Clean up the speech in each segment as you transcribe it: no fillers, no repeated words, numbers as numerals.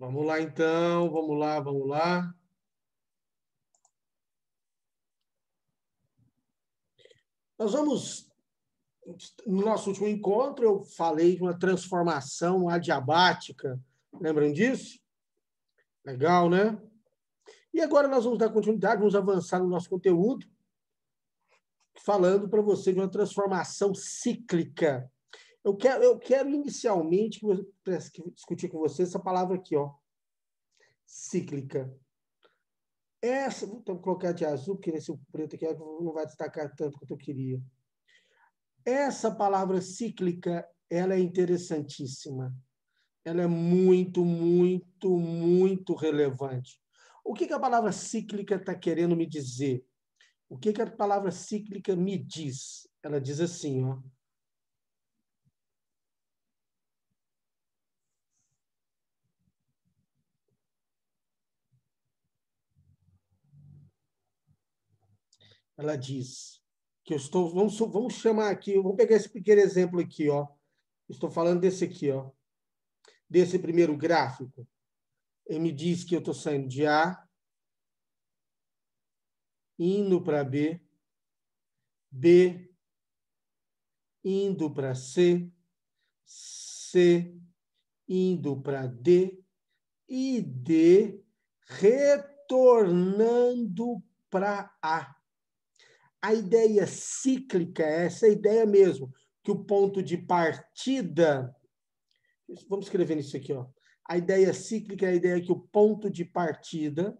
Vamos lá, então. Vamos lá, vamos lá. Nós vamos... No nosso último encontro, eu falei de uma transformação adiabática. Lembram disso? Legal, né? E agora nós vamos dar continuidade, vamos avançar no nosso conteúdo, falando para você de uma transformação cíclica. Eu quero inicialmente discutir com você essa palavra aqui, ó, cíclica. Essa, vou colocar de azul, porque nesse preto aqui não vai destacar tanto quanto eu queria. Essa palavra cíclica, ela é interessantíssima. Ela é muito, muito, muito relevante. O que a palavra cíclica está querendo me dizer? O que a palavra cíclica me diz? Ela diz assim, ó. Ela diz que eu estou... Vamos chamar aqui, vamos pegar esse pequeno exemplo aqui, ó. Estou falando desse aqui, ó. Desse primeiro gráfico. Ele me diz que eu estou saindo de A, indo para B, B, indo para C, C, indo para D, e D, retornando para A. A ideia cíclica é essa ideia mesmo, que o ponto de partida... Vamos escrever nisso aqui, ó. A ideia cíclica é a ideia que o ponto de partida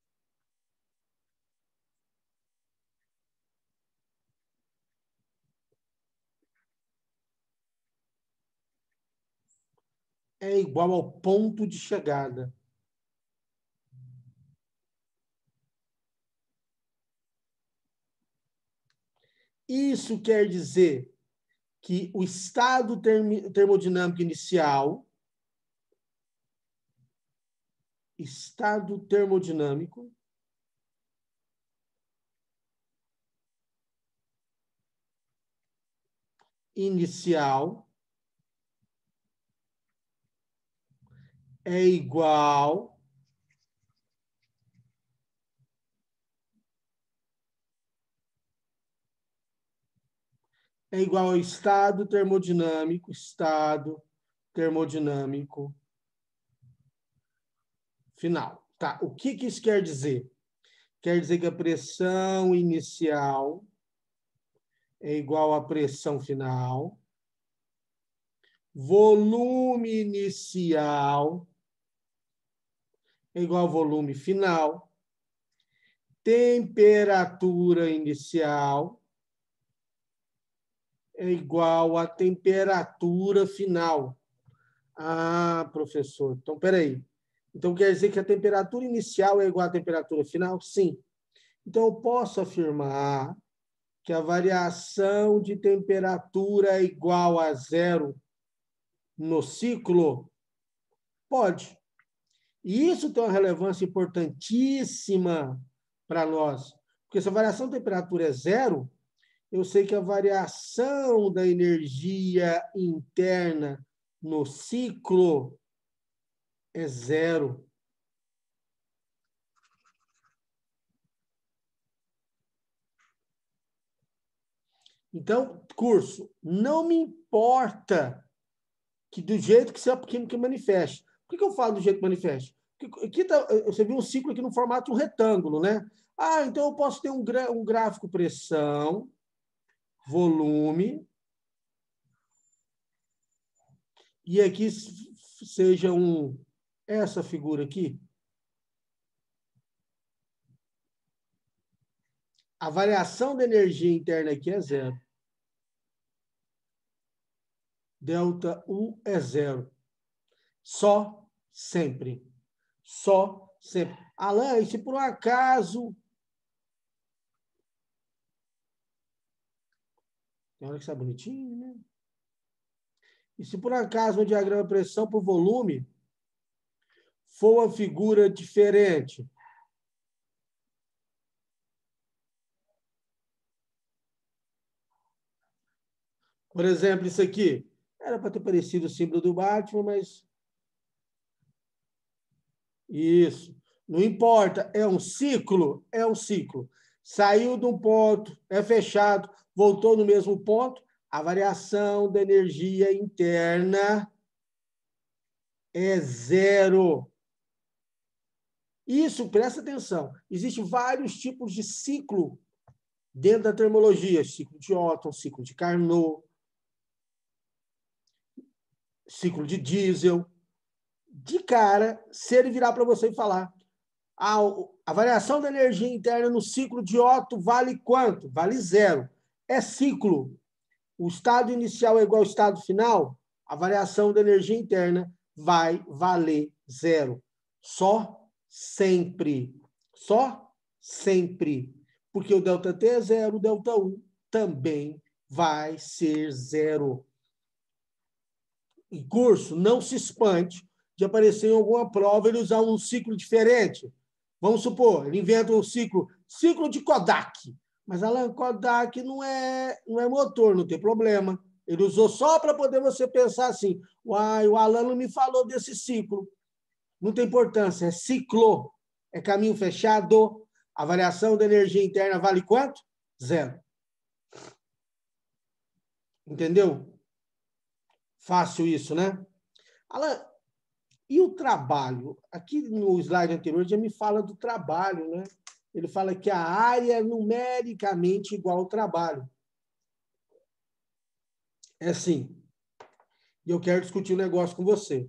é igual ao ponto de chegada. Isso quer dizer que o estado termodinâmico inicial, estado termodinâmico inicial é igual ao estado termodinâmico final. Tá? O que isso quer dizer? Quer dizer que a pressão inicial é igual à pressão final, volume inicial é igual ao volume final, temperatura inicial é igual à temperatura final. Ah, professor, então, peraí. Então, quer dizer que a temperatura inicial é igual à temperatura final? Sim. Então, eu posso afirmar que a variação de temperatura é igual a zero no ciclo? Pode. E isso tem uma relevância importantíssima para nós. Porque se a variação de temperatura é zero, eu sei que a variação da energia interna no ciclo é zero. Então, curso, não me importa que do jeito que a química manifeste. Por que eu falo do jeito que manifeste? Porque aqui você viu um ciclo aqui no formato de um retângulo, né? Ah, então eu posso ter um gráfico pressão, volume, e aqui seja essa figura aqui. A variação da energia interna aqui é zero. Delta U é zero. Só sempre. Só sempre. Alain, e se por um acaso... Tem hora que está bonitinho, né? E se por acaso no diagrama pressão por volume for uma figura diferente? Por exemplo, isso aqui. Era para ter parecido o símbolo do Batman, mas Isso. Não importa, é um ciclo, é um ciclo. Saiu de um ponto, é fechado, voltou no mesmo ponto, a variação da energia interna é zero. Isso, presta atenção. Existem vários tipos de ciclo dentro da termologia. Ciclo de Otto, ciclo de Carnot, ciclo de Diesel. De cara, se ele virar para você e falar a variação da energia interna no ciclo de Otto vale quanto? Vale zero. É ciclo. O estado inicial é igual ao estado final, a variação da energia interna vai valer zero. Só sempre. Só sempre. Porque o ΔT é zero, o ΔU também vai ser zero. Em curso, não se espante de aparecer em alguma prova ele usar um ciclo diferente. Vamos supor, ele inventa um ciclo de Kodak. Mas, Alan, Kodak não é motor, não tem problema. Ele usou só para poder você pensar assim, uai, o Alan não me falou desse ciclo. Não tem importância, é ciclo, é caminho fechado. A variação da energia interna vale quanto? Zero. Entendeu? Fácil isso, né? Alan, e o trabalho? Aqui no slide anterior já me fala do trabalho, né? Ele fala que a área é numericamente igual ao trabalho. É assim. E eu quero discutir um negócio com você.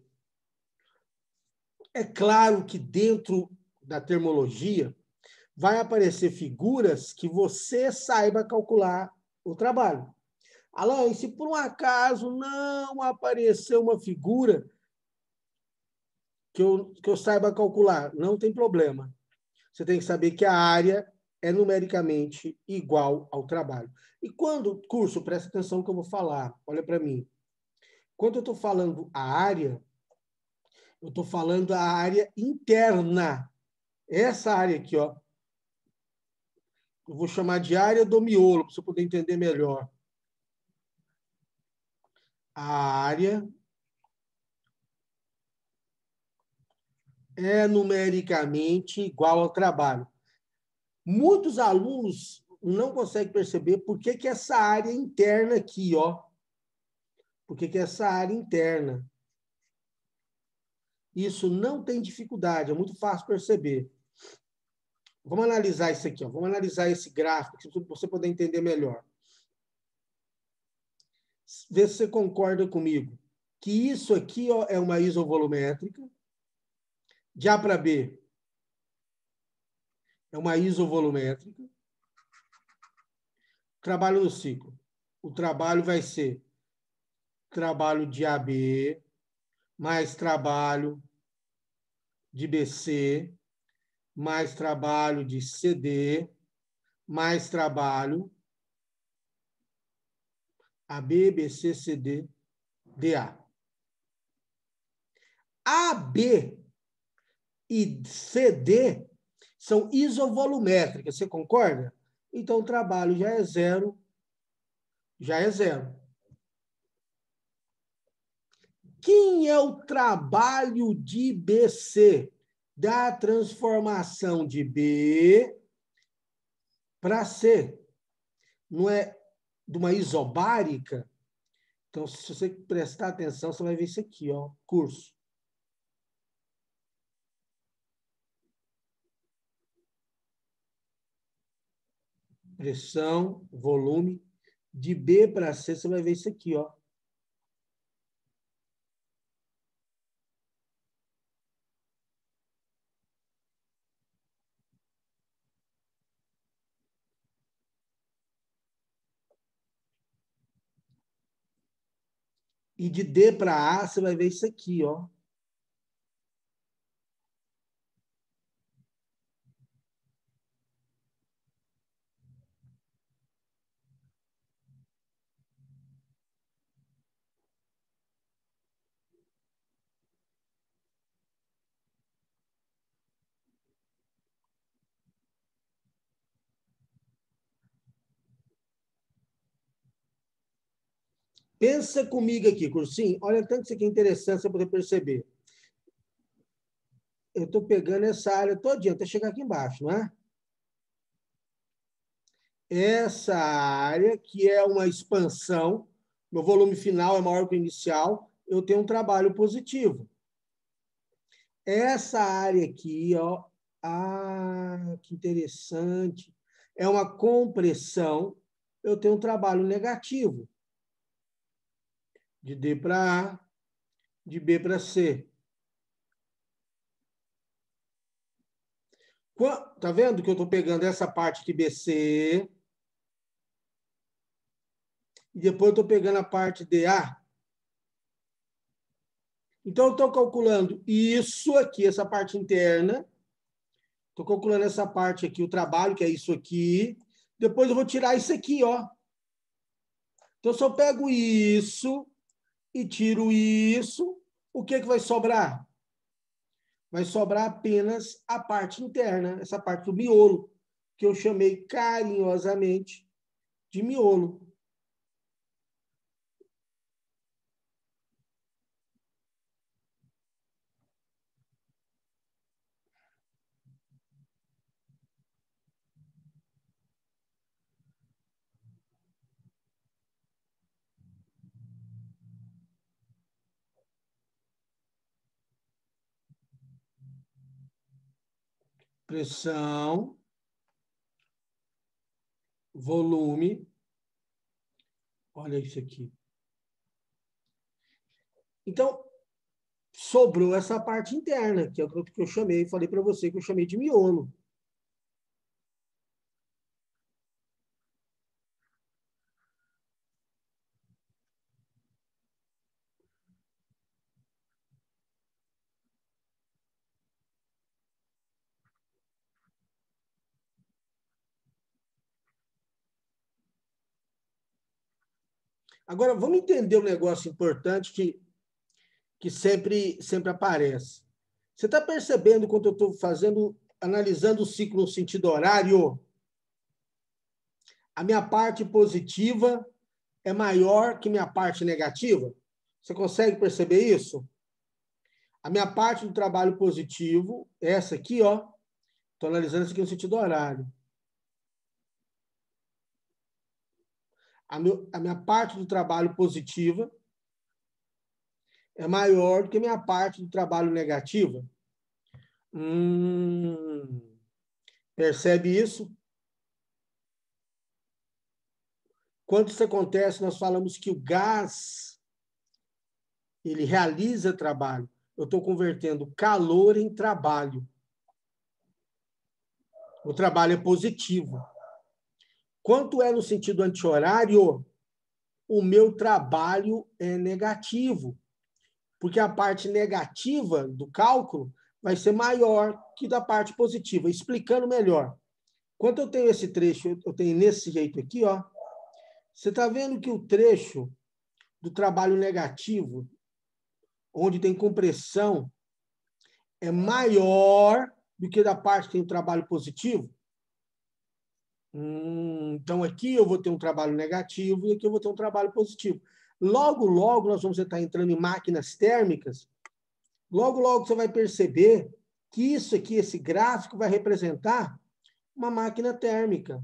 É claro que dentro da termologia vai aparecer figuras que você saiba calcular o trabalho. Alan, e se por um acaso não aparecer uma figura que eu saiba calcular? Não tem problema. Você tem que saber que a área é numericamente igual ao trabalho. E quando, curso, presta atenção no que eu vou falar, olha para mim. Quando eu estou falando a área, eu estou falando a área interna. Essa área aqui, ó, eu vou chamar de área do miolo, para você poder entender melhor. A área é numericamente igual ao trabalho. Muitos alunos não conseguem perceber por que essa área interna aqui, ó, por que essa área interna. Isso não tem dificuldade, é muito fácil perceber. Vamos analisar isso aqui, ó. Vamos analisar esse gráfico, para você poder entender melhor. Vê se você concorda comigo. Que isso aqui, ó, é uma isovolumétrica. De A para B é uma isovolumétrica. Trabalho no ciclo. O trabalho vai ser trabalho de AB mais trabalho de BC mais trabalho de CD mais trabalho AB, BC, CD, DA. AB e CD são isovolumétricas, você concorda? Então, o trabalho já é zero, já é zero. Quem é o trabalho de BC? Da transformação de B para C. Não é de uma isobárica? Então, se você prestar atenção, você vai ver isso aqui, ó, curso. Pressão, volume. De B para C, você vai ver isso aqui, ó. E de D para A, você vai ver isso aqui, ó. Pensa comigo aqui, cursinho. Olha tanto isso aqui é interessante você poder perceber. eu estou pegando essa área todinha, até chegar aqui embaixo, não é? Essa área, que é uma expansão, meu volume final é maior que o inicial, eu tenho um trabalho positivo. Essa área aqui, ó, que interessante, é uma compressão, eu tenho um trabalho negativo, de D para A, de B para C. Tá vendo que eu estou pegando essa parte aqui, BC, e depois eu estou pegando a parte DA? Então, eu estou calculando isso aqui, essa parte interna, estou calculando essa parte aqui, o trabalho, que é isso aqui, depois eu vou tirar isso aqui, ó. Então, se eu pego isso e tiro isso, o que vai sobrar? Vai sobrar apenas a parte interna, essa parte do miolo, que eu chamei carinhosamente de miolo. Pressão, volume, olha isso aqui. Então, sobrou essa parte interna, que é o que eu chamei, falei para você que eu chamei de miolo. Agora, vamos entender um negócio importante que sempre aparece. Você está percebendo quando eu estou analisando o ciclo no sentido horário? A minha parte positiva é maior que minha parte negativa? Você consegue perceber isso? A minha parte do trabalho positivo, essa aqui, ó, estou analisando isso aqui no sentido horário. A minha parte do trabalho positiva é maior do que a minha parte do trabalho negativa. Percebe isso? Quando isso acontece, nós falamos que o gás, ele realiza trabalho. Eu estou convertendo calor em trabalho. O trabalho é positivo. Quanto é no sentido anti-horário, o meu trabalho é negativo. Porque a parte negativa do cálculo vai ser maior que da parte positiva. Explicando melhor. Quando eu tenho esse trecho, eu tenho nesse jeito aqui, ó. Você está vendo que o trecho do trabalho negativo, onde tem compressão, é maior do que da parte que tem o trabalho positivo? Então, aqui eu vou ter um trabalho negativo e aqui eu vou ter um trabalho positivo. Logo, logo, nós vamos estar entrando em máquinas térmicas. Logo, logo, você vai perceber que isso aqui, esse gráfico, vai representar uma máquina térmica.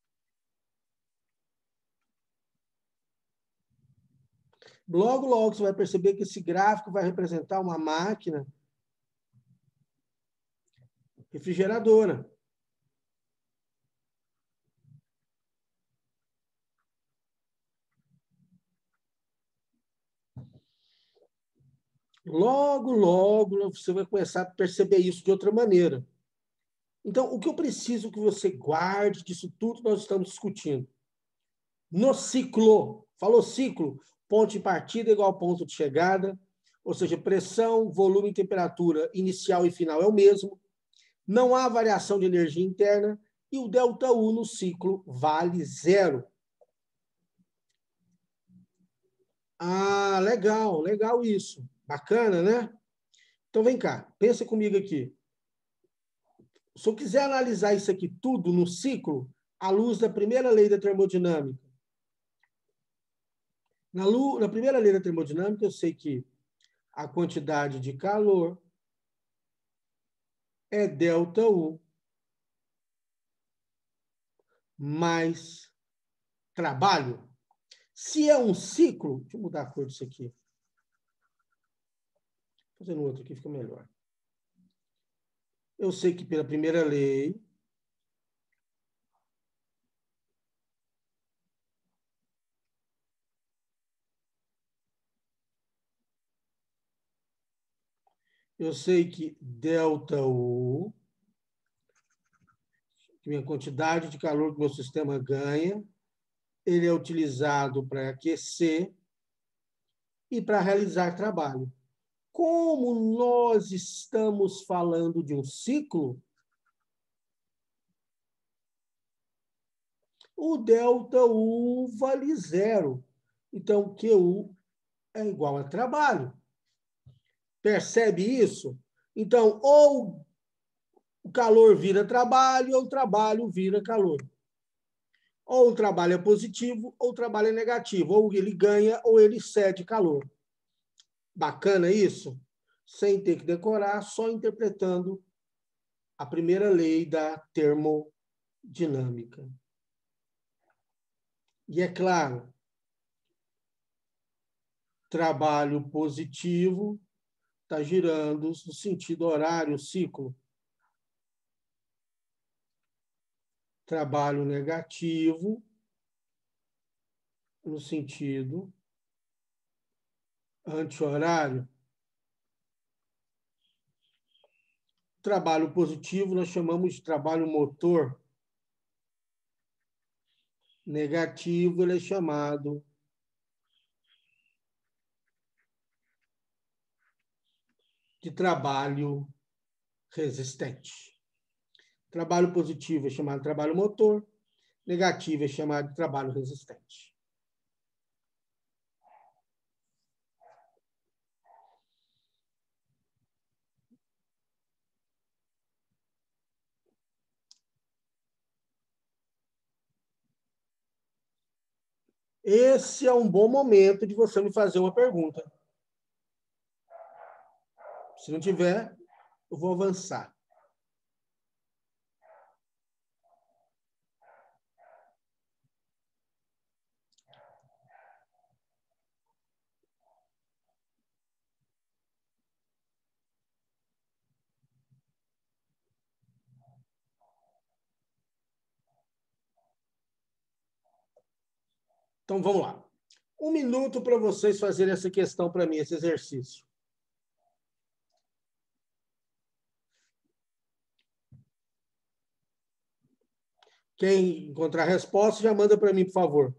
Logo, logo, você vai perceber que esse gráfico vai representar uma máquina refrigeradora. Logo, logo, você vai começar a perceber isso de outra maneira. Então, o que eu preciso que você guarde disso tudo que nós estamos discutindo? No ciclo, falou ciclo, ponto de partida igual ponto de chegada, ou seja, pressão, volume e temperatura inicial e final é o mesmo, não há variação de energia interna e o ΔU no ciclo vale zero. Legal, legal isso. Bacana, né? Então, vem cá, pensa comigo aqui. Se eu quiser analisar isso aqui tudo no ciclo, à luz da primeira lei da termodinâmica, na primeira lei da termodinâmica, eu sei que a quantidade de calor é ΔU mais trabalho. Se é um ciclo, deixa eu mudar a cor disso aqui. Fazendo outro aqui fica melhor. Eu sei que pela primeira lei, eu sei que ΔU, que é a quantidade de calor que o meu sistema ganha, ele é utilizado para aquecer e para realizar trabalho. Como nós estamos falando de um ciclo, o ΔU vale zero. Então, QU é igual a trabalho. Percebe isso? Então, ou o calor vira trabalho, ou o trabalho vira calor. Ou o trabalho é positivo, ou o trabalho é negativo. Ou ele ganha, ou ele cede calor. Bacana isso? Sem ter que decorar, só interpretando a primeira lei da termodinâmica. E é claro, trabalho positivo está girando no sentido horário, ciclo. Trabalho negativo no sentido anti-horário. Trabalho positivo nós chamamos de trabalho motor. Negativo ele é chamado de trabalho resistente. Trabalho positivo é chamado de trabalho motor, negativo é chamado de trabalho resistente. Esse é um bom momento de você me fazer uma pergunta. Se não tiver, eu vou avançar. Então, vamos lá. 1 minuto para vocês fazerem essa questão para mim, esse exercício. Quem encontrar a resposta, já manda para mim, por favor.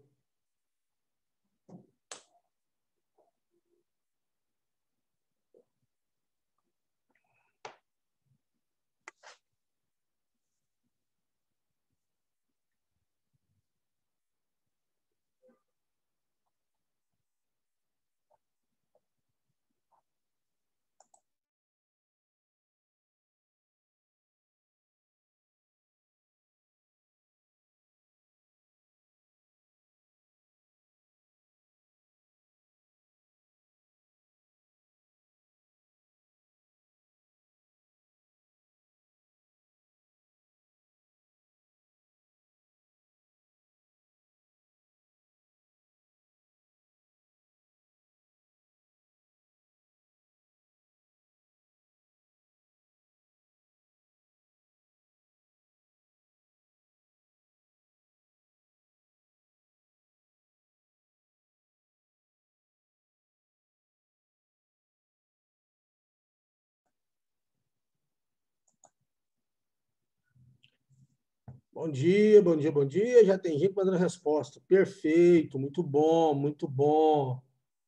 Bom dia, bom dia, bom dia. Já tem gente mandando resposta. Perfeito, muito bom, muito bom.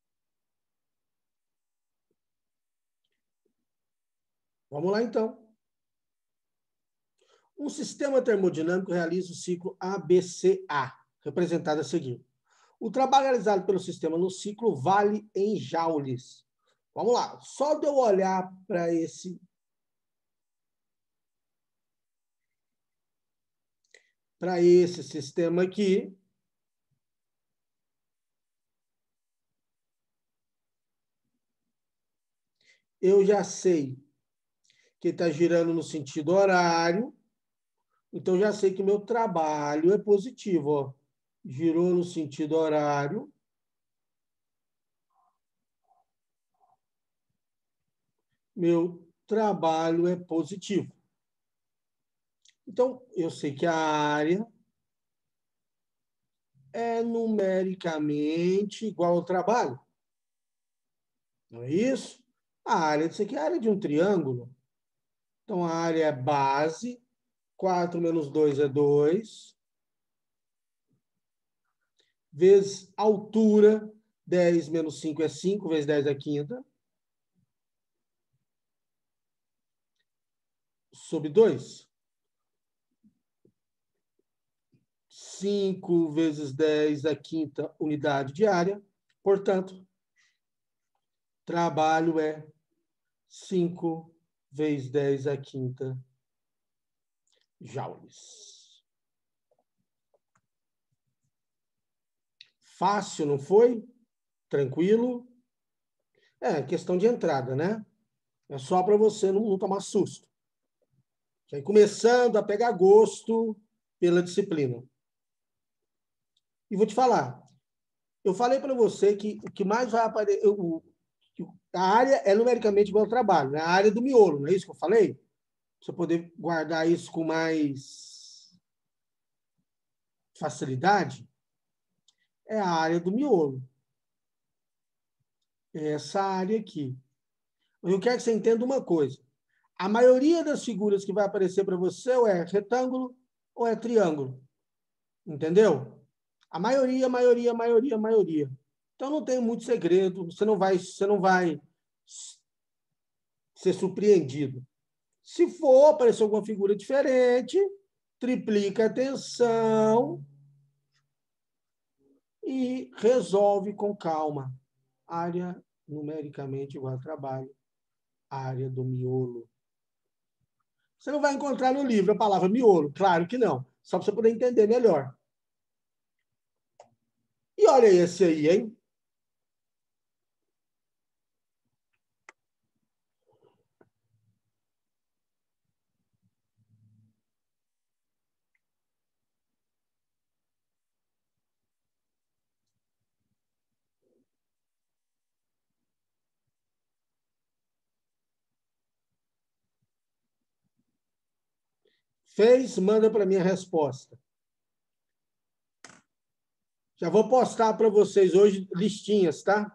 Vamos lá, então. Um sistema termodinâmico realiza o ciclo ABCA, representado a seguir. O trabalho realizado pelo sistema no ciclo vale em joules. Vamos lá. Só de eu olhar para esse sistema aqui, eu já sei que está girando no sentido horário. Então, já sei que meu trabalho é positivo. Ó. Girou no sentido horário. Meu trabalho é positivo. Então, eu sei que a área é numericamente igual ao trabalho. Não é isso? A área disso aqui é a área de um triângulo. Então, a área é base. 4 menos 2 é 2. Vezes altura. 10 menos 5 é 5. Vezes 10 é quinta. Sobre 2. 5 vezes 10 é quinta unidade de área. Portanto, trabalho é 5 vezes 10 é quinta joules. Fácil, não foi? Tranquilo? É, questão de entrada, né? É só para você não tomar susto. Já ir começando a pegar gosto pela disciplina. E vou te falar, eu falei para você que o que mais vai aparecer, a área é numericamente igual ao trabalho, né? A área do miolo, não é isso que eu falei? Pra você poder guardar isso com mais facilidade, é a área do miolo. É essa área aqui. Eu quero que você entenda uma coisa. A maioria das figuras que vai aparecer para você ou é retângulo ou é triângulo. Entendeu? A maioria, maioria, maioria, maioria. Então não tem muito segredo, você não vai ser surpreendido. Se for aparecer alguma figura diferente, triplica a atenção e resolve com calma. Área numericamente igual a trabalho, área do miolo. Você não vai encontrar no livro a palavra miolo, claro que não. Só para você poder entender melhor. E olha esse aí, hein? Fez? Manda para mim a resposta. Já vou postar para vocês hoje listinhas, tá?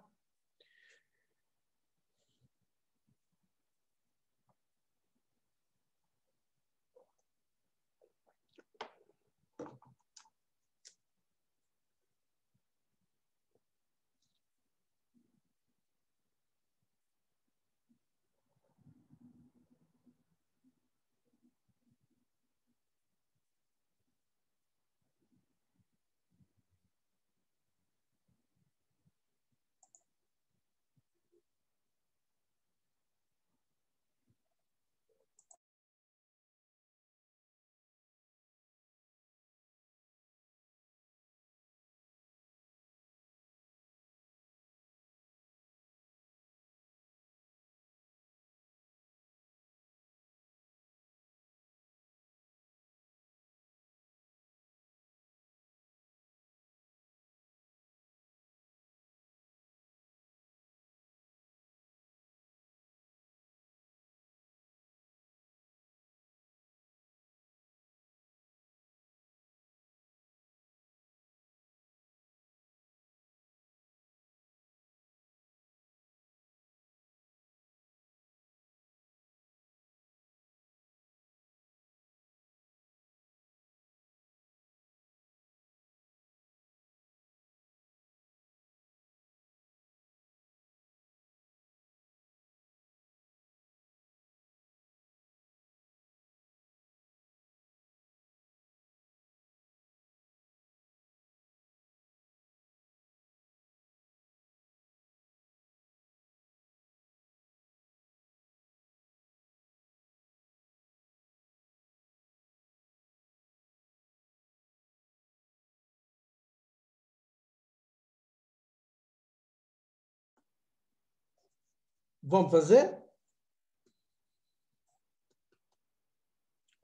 Vamos fazer?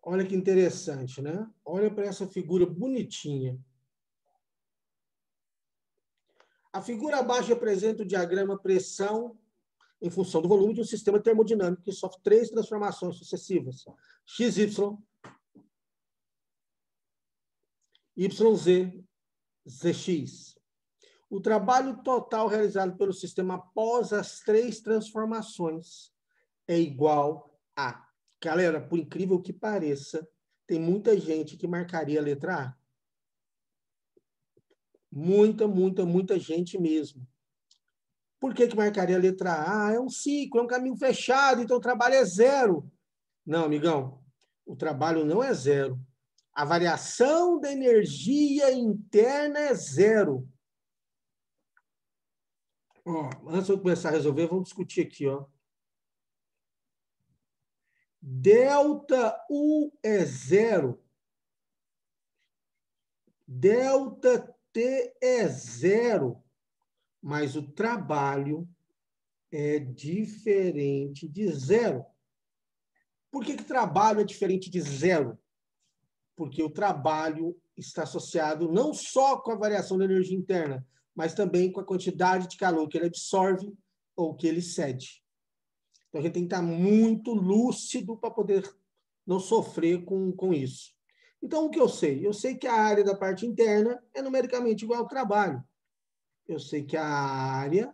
Olha que interessante, né? Olha para essa figura bonitinha. A figura abaixo representa o diagrama pressão em função do volume de um sistema termodinâmico que sofre 3 transformações sucessivas: XY, YZ, ZX. O trabalho total realizado pelo sistema após as 3 transformações é igual a... Galera, por incrível que pareça, tem muita gente que marcaria a letra A. Muita gente mesmo. Por que marcaria a letra A? É um ciclo, é um caminho fechado, então o trabalho é zero. Não, amigão, o trabalho não é zero. A variação da energia interna é zero. Ó, antes de eu começar a resolver, vamos discutir aqui, ó. Delta U é zero. Delta T é zero. Mas o trabalho é diferente de zero. Por que trabalho é diferente de zero? Porque o trabalho está associado não só com a variação da energia interna, mas também com a quantidade de calor que ele absorve ou que ele cede. Então, a gente tem que estar muito lúcido para poder não sofrer com isso. Então, o que eu sei? Eu sei que a área da parte interna é numericamente igual ao trabalho. Eu sei que a área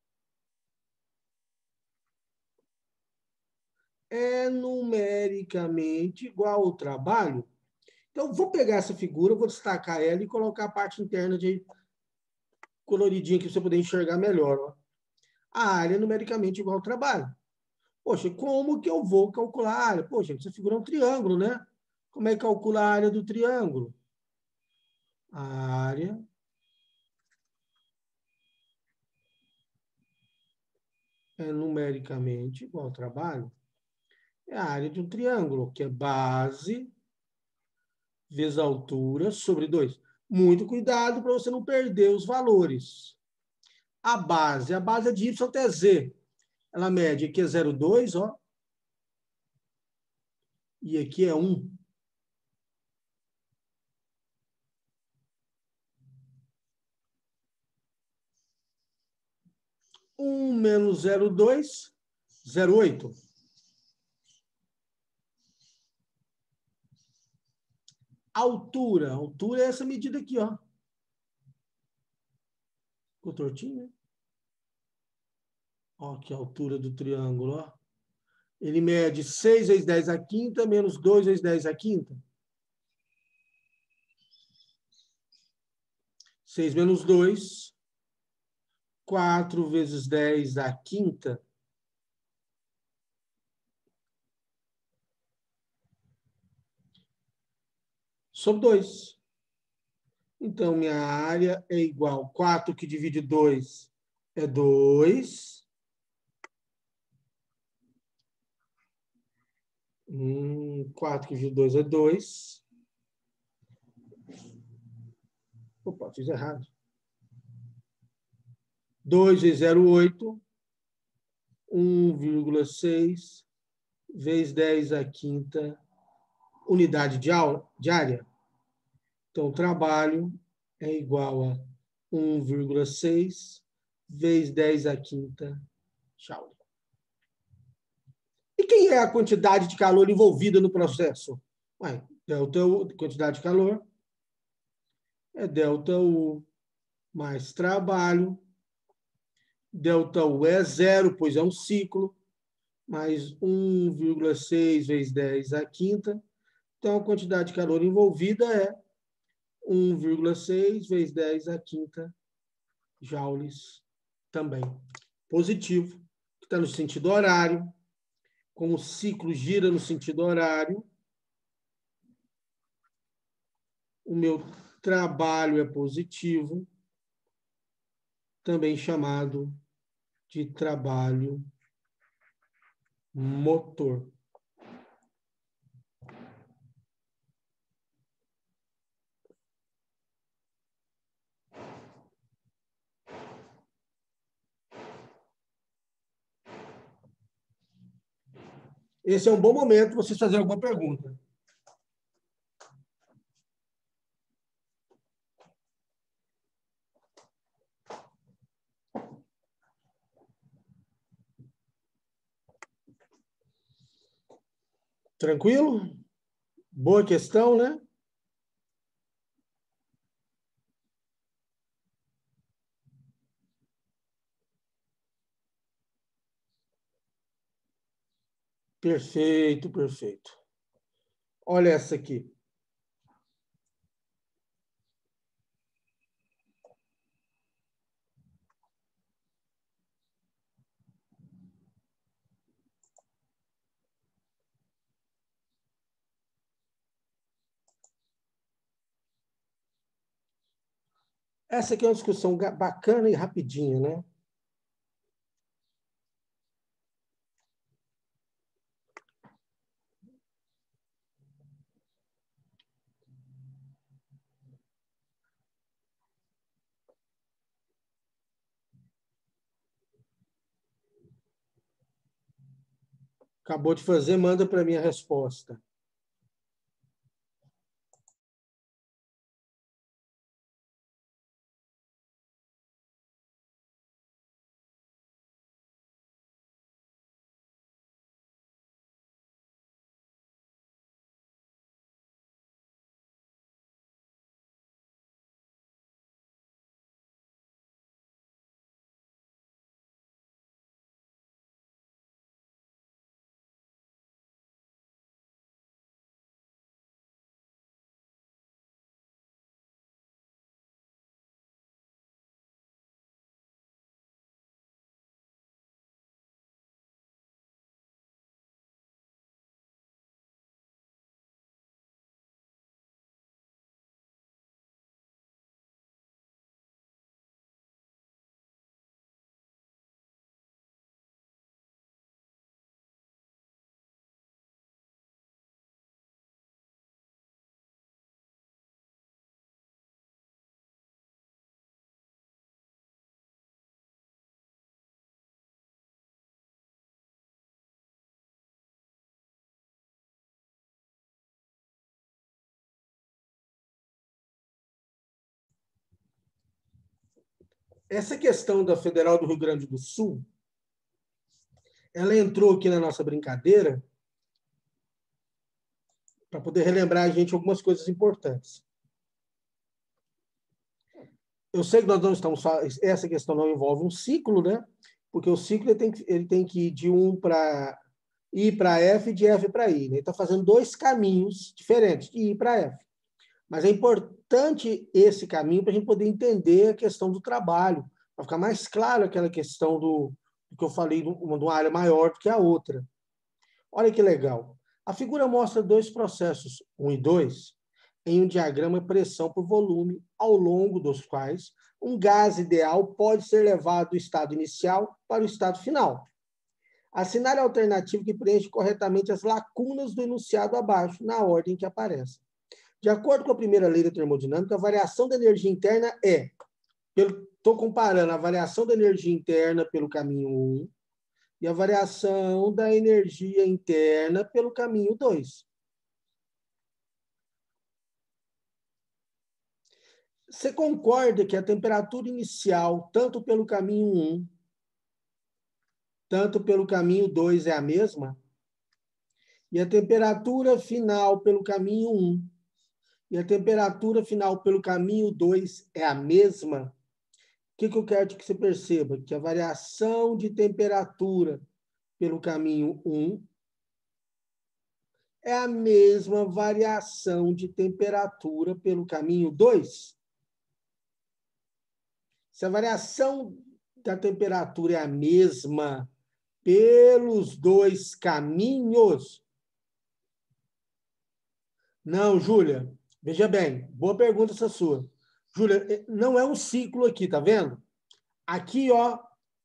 é numericamente igual ao trabalho. Então, vou pegar essa figura, vou destacar ela e colocar a parte interna de coloridinha aqui para você poder enxergar melhor. Ó. A área é numericamente igual ao trabalho. Poxa, como que eu vou calcular a área? Poxa, essa figura é um triângulo, né? Como é que calcula a área do triângulo? A área é numericamente igual ao trabalho. É a área de um triângulo, que é base vezes altura sobre 2. Muito cuidado para você não perder os valores. A base é de y até z. Ela mede aqui é 0,2, ó. E aqui é 1. Menos 0,2, 0,8. Altura. Altura é essa medida aqui, ó. Ficou tortinho, né? Ó, aqui a altura do triângulo, ó. Ele mede 6 vezes 10 à quinta, menos 2 vezes 10 à quinta. 6 menos 2, 4 vezes 10 à quinta. Sobre 2. Então, minha área é igual. 4 que divide 2 é 2. 4 que divide 2 é 2. Opa, fiz errado. 2 vezes 0,8. 1,6 vezes 10 à quinta unidade de área. Então, o trabalho é igual a 1,6 vezes 10 à quinta joule. E quem é a quantidade de calor envolvida no processo? Ué, delta U, quantidade de calor, é delta U mais trabalho. Delta U é zero, pois é um ciclo, mais 1,6 vezes 10 à quinta. Então, a quantidade de calor envolvida é 1,6 vezes 10 à quinta joules também. Positivo, que está no sentido horário. Como o ciclo gira no sentido horário, o meu trabalho é positivo, também chamado de trabalho motor. Esse é um bom momento para vocês fazerem alguma pergunta. Tranquilo? Boa questão, né? Perfeito, perfeito. Olha essa aqui. Essa aqui é uma discussão bacana e rapidinha, né? Acabou de fazer, manda para mim a resposta. Essa questão da Federal do Rio Grande do Sul, ela entrou aqui na nossa brincadeira para poder relembrar a gente algumas coisas importantes. Eu sei que nós não estamos... Essa questão não envolve um ciclo, né? Porque o ciclo ele tem que ir de I para F e de F para I. Né? Ele está fazendo dois caminhos diferentes, de I para F. Mas é importante esse caminho para a gente poder entender a questão do trabalho, para ficar mais claro aquela questão do que eu falei, de uma área maior do que a outra. Olha que legal. A figura mostra dois processos, 1 e 2, em um diagrama pressão por volume, ao longo dos quais um gás ideal pode ser levado do estado inicial para o estado final. Assinale a alternativa que preenche corretamente as lacunas do enunciado abaixo, na ordem que aparece. De acordo com a primeira lei da termodinâmica, a variação da energia interna é... Estou comparando a variação da energia interna pelo caminho 1 e a variação da energia interna pelo caminho 2. Você concorda que a temperatura inicial, tanto pelo caminho 1, tanto pelo caminho 2, é a mesma? E a temperatura final pelo caminho 1 e a temperatura final pelo caminho 2 é a mesma? O que eu quero que você perceba? Que a variação de temperatura pelo caminho 1 é a mesma variação de temperatura pelo caminho 2. Se a variação da temperatura é a mesma pelos dois caminhos... Não, Júlia, veja bem, boa pergunta essa sua. Júlia, não é um ciclo aqui, tá vendo? Aqui, ó,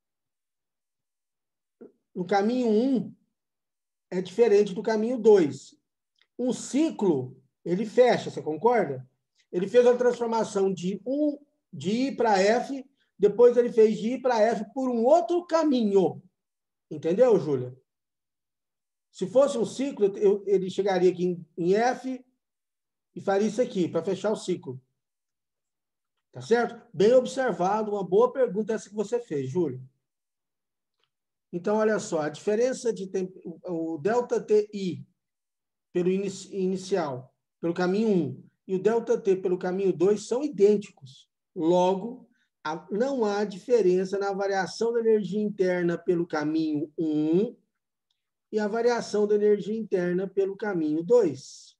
no caminho 1 é diferente do caminho 2. Um ciclo, ele fecha, você concorda? Ele fez a transformação de I para F, depois ele fez de I para F por um outro caminho. Entendeu, Júlia? Se fosse um ciclo, ele chegaria aqui em F e faria isso aqui, para fechar o ciclo. Tá certo? Bem observado, uma boa pergunta essa que você fez, Júlia. Então, olha só, a diferença de o ΔTI pelo inicial, pelo caminho 1, e o ΔT pelo caminho 2 são idênticos. Logo, não há diferença na variação da energia interna pelo caminho 1 e a variação da energia interna pelo caminho 2.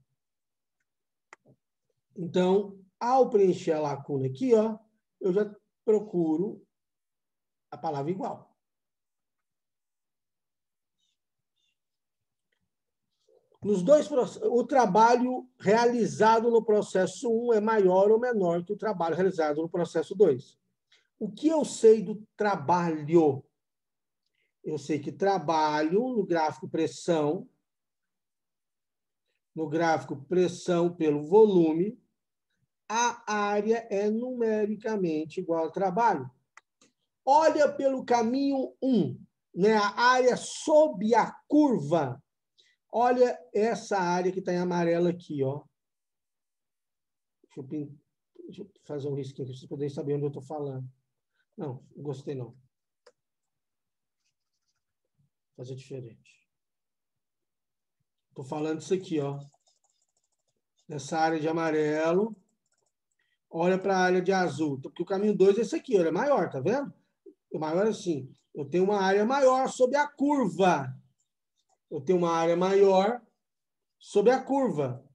Então, ao preencher a lacuna aqui, ó, eu já procuro a palavra igual. O trabalho realizado no processo 1 é maior ou menor que o trabalho realizado no processo 2. O que eu sei do trabalho? Eu sei que trabalho no gráfico pressão pelo volume, a área é numericamente igual ao trabalho. Olha pelo caminho 1, né? A área sob a curva. Olha essa área que está em amarelo aqui, ó. Deixa eu fazer um risquinho para vocês poderem saber onde eu estou falando. Não gostei não. Vou fazer diferente. Estou falando isso aqui, ó. Nessa área de amarelo. Olha para a área de azul. Porque o caminho 2 é esse aqui, olha, é maior, tá vendo? É maior assim. Eu tenho uma área maior sob a curva. Eu tenho uma área maior sob a curva.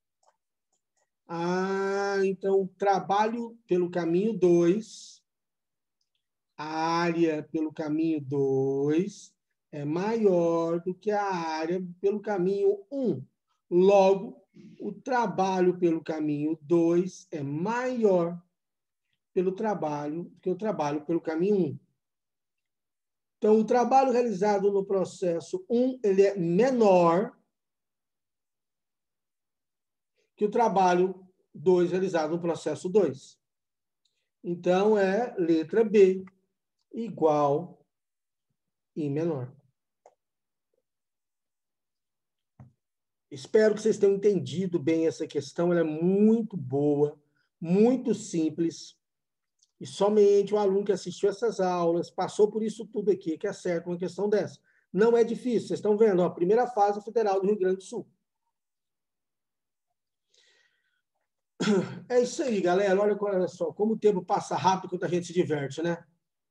Então, trabalho pelo caminho 2, a área pelo caminho 2 é maior do que a área pelo caminho 1. Logo, o trabalho pelo caminho 2 é maior do que o trabalho pelo caminho 1. Então, o trabalho realizado no processo 1 ele é menor que o trabalho 2 realizado no processo 2. Então, é letra B, igual I menor. Espero que vocês tenham entendido bem essa questão. Ela é muito boa, muito simples. E somente o aluno que assistiu essas aulas, passou por isso tudo aqui, que acerta uma questão dessa. Não é difícil. Vocês estão vendo, ó, a primeira fase federal do Rio Grande do Sul. É isso aí, galera. Olha só, como o tempo passa rápido quando a gente se diverte, né?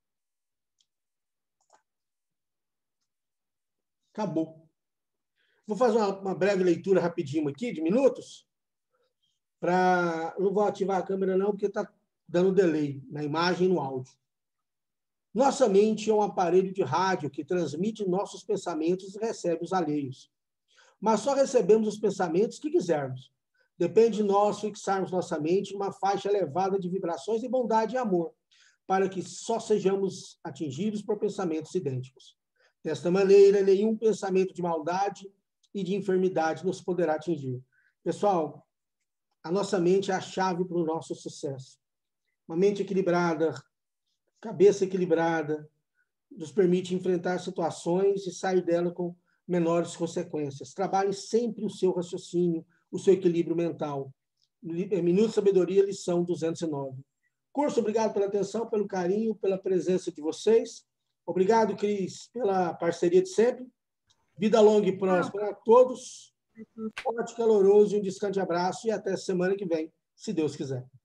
Acabou. Vou fazer uma breve leitura rapidinho aqui, de minutos. Não vou ativar a câmera não, porque está dando delay na imagem e no áudio. Nossa mente é um aparelho de rádio que transmite nossos pensamentos e recebe os alheios. Mas só recebemos os pensamentos que quisermos. Depende de nós fixarmos nossa mente em uma faixa elevada de vibrações de bondade e amor, para que só sejamos atingidos por pensamentos idênticos. Desta maneira, nenhum pensamento de maldade e de enfermidade nos poderá atingir. Pessoal, a nossa mente é a chave para o nosso sucesso. Uma mente equilibrada, cabeça equilibrada, nos permite enfrentar situações e sair dela com menores consequências. Trabalhe sempre o seu raciocínio, o seu equilíbrio mental. Minuto de Sabedoria, lição 209. Curso, obrigado pela atenção, pelo carinho, pela presença de vocês. Obrigado, Cris, pela parceria de sempre. Vida longa e próspera a todos. Forte, caloroso e um descante abraço e até semana que vem, se Deus quiser.